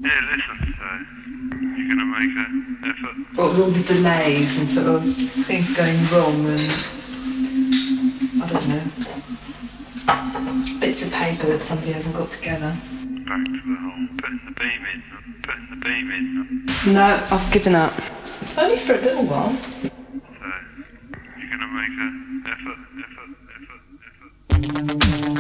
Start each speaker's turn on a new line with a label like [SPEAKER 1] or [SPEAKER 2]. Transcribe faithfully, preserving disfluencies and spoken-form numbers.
[SPEAKER 1] Yeah, listen, so you're going to make an effort?
[SPEAKER 2] What with all the delays and sort of things going wrong and, I don't know, bits of paper that somebody hasn't got together.
[SPEAKER 1] Back to the whole putting the beam in, putting the beam in.
[SPEAKER 2] No, I've given up. Only for a little while.
[SPEAKER 1] So, you're going to make an effort, effort, effort, effort?